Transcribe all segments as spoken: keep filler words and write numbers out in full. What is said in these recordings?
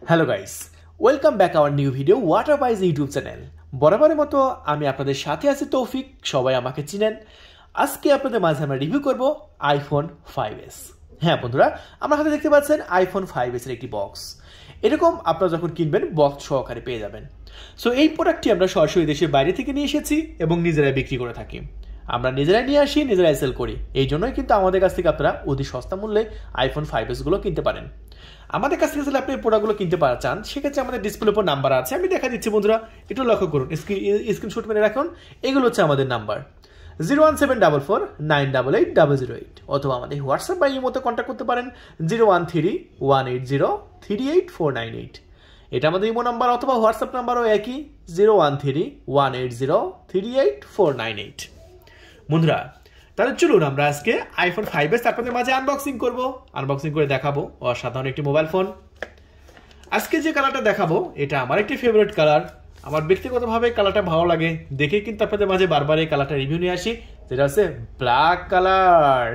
Hello guys, welcome back our new video water buys YouTube channel. বরাবরের মতো আমি আপনাদের সাথে আছি তৌফিক, সবাই আমাকে চিনেন। আজকে আপনাদের মাঝে আমরা রিভিউ করব আইফোন ফাইভ এস। হ্যাঁ বন্ধুরা, আমার হাতে দেখতে পাচ্ছেন আইফোন ফাইভ এস এর একটি বক্স। এরকম আপনারা যখন কিনবেন বক্স সহকারে পেয়ে যাবেন। সো এই প্রোডাক্টটি আমরা সরাসরি দেশের বাইরে থেকে নিয়ে এসেছি এবং নিজেরাই বিক্রি করে থাকি। আমরা নিজেরাই নিয়ে আসি, নিজেরাই সেল করি। এই জন্যই কিন্তু আমাদের কাছ থেকে আপনারা অতি সস্তা মূল্যে আইফোন ফাইভ এস গুলো কিনতে পারেন। আমাদের কাছ থেকে যদি আপনি প্রোডাক্টগুলো কিনতে পারা চান, সেক্ষেত্রে আমাদের ডিসপ্লের উপর নাম্বার আছে, আমি দেখা দিচ্ছি বন্ধুরা, একটু লক্ষ্য করুন, স্ক্রিনশট মেরে রাখুন। এগুলো হচ্ছে আমাদের number zero one seven double four nine double eight double zero eight, অথবা আমাদের হোয়াটসঅ্যাপ বা ইমোতে কন্ট্যাক্ট করতে পারেন zero one three one eight zero three eight four nine eight. এটা আমাদের ইমো নাম্বার, অথবা হোয়াটসঅ্যাপ নাম্বারও একই, zero one three one eight zero three eight four nine eight. বন্ধুরা তাহলে চলুন আমরা আজকে আইফোন ফাইভ এস আপনাদের মাঝে আনবক্সিং করব। আনবক্সিং করে দেখাবো অসাধারণ একটি মোবাইল ফোন। আজকে যে কালারটা দেখাবো এটা আমার একটি ফেভারিট কালার। আমার ব্যক্তিগতভাবে কালারটা ভালো লাগে, দেখে কিন্তু আপনাদের মাঝে বারবার এই কালারটা রিভিউ নিয়ে আসি, যেটা হচ্ছে ব্ল্যাক কালার।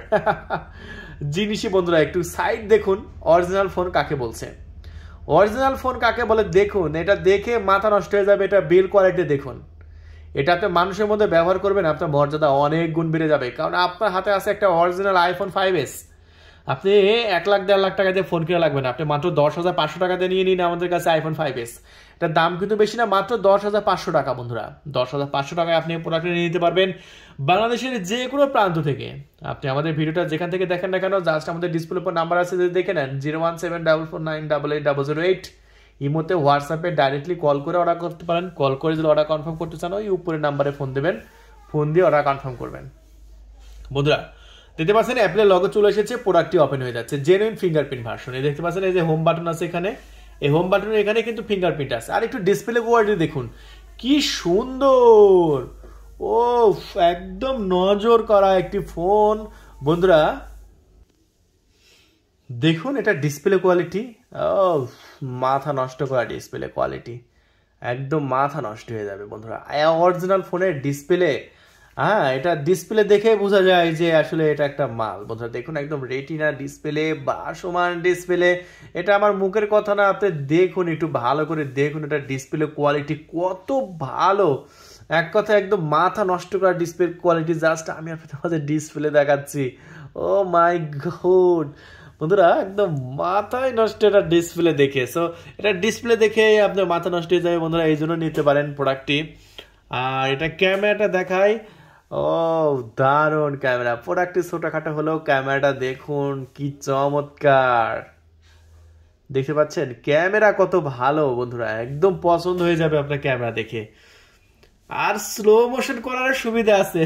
জিনিসই বন্ধুরা একটু সাইড দেখুন, অরিজিনাল ফোন কাকে বলছে, অরিজিনাল ফোন কাকে বলে দেখুন। এটা দেখে মাথা নষ্ট হয়ে যাবে। এটা বিল্ড কোয়ালিটি দেখুন। এটা আপনি মানুষের মধ্যে ব্যবহার করবেন, আপনার মর্যাদা অনেক গুণ বেড়ে যাবে, কারণ আপনার হাতে আছে একটা অরিজিনাল আইফোন ফাইভ এস। আপনি এক লাখ দেড় লাখ টাকা দিয়ে ফোন কিনে লাগবে না, আপনি মাত্র দশ হাজার পাঁচশো টাকা দিয়ে নিয়ে নিন আমাদের কাছে আইফোন ফাইভ এস। এটার দাম কিন্তু বেশি না, মাত্র দশ হাজার পাঁচশো টাকা। বন্ধুরা দশ হাজার পাঁচশো টাকায় আপনি প্রোডাক্টটা নিয়ে নিতে পারবেন বাংলাদেশের যে কোনো প্রান্ত থেকে। আপনি আমাদের ভিডিওটা যেখান থেকে দেখেন না কেন, জাস্ট আমাদের ডিসপ্লের উপর নাম্বার আছে, যদি দেখে নেন zero one seven double four nine double eight double zero eight. ইমোতে হোয়াটসঅ্যাপে ডাইরেক্টলি কল করে অর্ডার করতে পারেন। কল করে যদি অর্ডার কনফার্ম করতে চান, ওই উপরে নাম্বারে ফোন দেবেন, ফোন দিয়ে অর্ডার কনফার্ম করবেন। বন্ধুরা দেখতে পাচ্ছেন অ্যাপলের লগো চলে এসেছে, প্রোডাক্টটি ওপেন হয়ে যাচ্ছে। Genuine fingerprint version. এই দেখতে পাচ্ছেন এই যে হোম বাটন আছে এখানে, এই হোম বাটনের এখানে কিন্তু ফিঙ্গারপ্রিন্ট আছে। আর একটু ডিসপ্লে কোয়ালিটি দেখুন কি সুন্দর, ও একদম নজর করা একটি ফোন। বন্ধুরা দেখুন এটা ডিসপ্লে কোয়ালিটি, ও মাথা নষ্ট করা ডিসপ্লে কোয়ালিটি, একদম মাথা নষ্ট হয়ে যাবে বন্ধুরা। অরিজিনাল ফোনের ডিসপ্লে, হ্যাঁ এটা ডিসপ্লে দেখে বোঝা যায় যে আসলে এটা একটা মাল। বন্ধুরা দেখুন একদম রেটিনা ডিসপ্লে, বাসমান ডিসপ্লে। এটা আমার মুখের কথা না, আপনি দেখুন একটু ভালো করে দেখুন এটা ডিসপ্লে কোয়ালিটি কত ভালো। এক কথা একদম মাথা নষ্ট করা ডিসপ্লে কোয়ালিটি। জাস্ট আমি আপনাদের মাঝে ডিসপ্লে দেখাচ্ছি, ও মাই গড বন্ধুরা একদম মাথায় নষ্ট এটা ডিসপ্লে দেখে। সো এটা ডিসপ্লে দেখে আপনার মাথা নষ্ট হয়ে যাবে বন্ধুরা, এই জন্য নিতে পারেন প্রোডাক্টটি। আর এটা ক্যামেরাটা দেখাই, ও দারুণ ক্যামেরা। প্রোডাক্টটি ছোটখাটো হলেও ক্যামেরাটা দেখুন কি চমৎকার, দেখতে পাচ্ছেন ক্যামেরা কত ভালো বন্ধুরা, একদম পছন্দ হয়ে যাবে আপনার ক্যামেরা দেখে। আর স্লো মোশন করার সুবিধা আছে।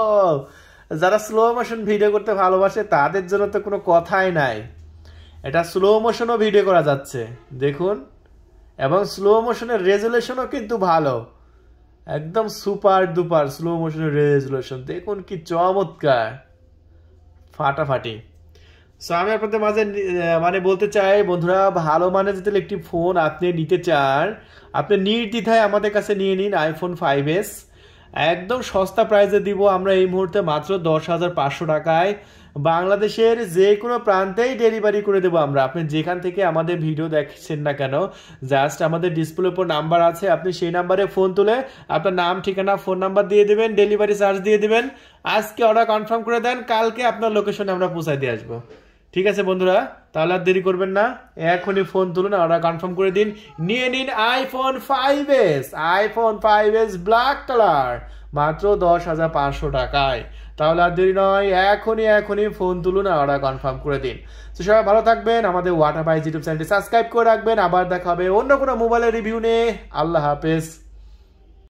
যারা স্লো মোশন ভিডিও করতে ভালোবাসে তাদের জন্য তো কোনো কথাই নাই। এটা স্লো মোশনও ভিডিও করা যাচ্ছে দেখুন, এবং স্লো মোশনের রেজুলেশনও কিন্তু ভালো, একদম সুপার ডুপার স্লো মোশনের রেজুলেশন দেখুন কি চমৎকার, ফাটাফাটি। সো আমি আপনাদের মাঝে মানে বলতে চাই বন্ধুরা, ভালো মানে যদি একটি ফোন আপনি নিতে চান, আপনি নির্দ্বিধায় আমাদের কাছে নিয়ে নিন আইফোন ফাইভ এস। একদম সস্তা প্রাইসে দিব আমরা এই মুহূর্তে, মাত্র দশ হাজার পাঁচশো টাকায়। বাংলাদেশের যে কোনো প্রান্তেই ডেলিভারি করে দেবো আমরা। আপনি যেখান থেকে আমাদের ভিডিও দেখছেন না কেন, জাস্ট আমাদের ডিসপ্লের উপর নাম্বার আছে, আপনি সেই নাম্বারে ফোন তুলে আপনার নাম ঠিকানা ফোন নাম্বার দিয়ে দেবেন, ডেলিভারি চার্জ দিয়ে দেবেন। আজকে অর্ডার কনফার্ম করে দেন, কালকে আপনার লোকেশনে আমরা পৌঁছায় দিয়ে আসবো। ঠিক আছে বন্ধুরা, তাহলে আর দেরি করবেন না, এখনই ফোন তুলুন, অর্ডার কনফার্ম করে দিন, নিয়ে নিন iPhone five S. IPhone five S black colour, মাত্র দশ হাজার পাঁচশো টাকায়। তাহলে আর দেরি নয়, এখনই এখনই ফোন তুলুন, অর্ডার কনফার্ম করে দিন। তো সবাই ভালো থাকবেন, আমাদের ওয়াটার বাইজ ইউটিউব চ্যানেলটি সাবস্ক্রাইব করে রাখবেন। আবার দেখা হবে অন্য কোনো মোবাইলের রিভিউ নিয়ে। আল্লাহ হাফেজ।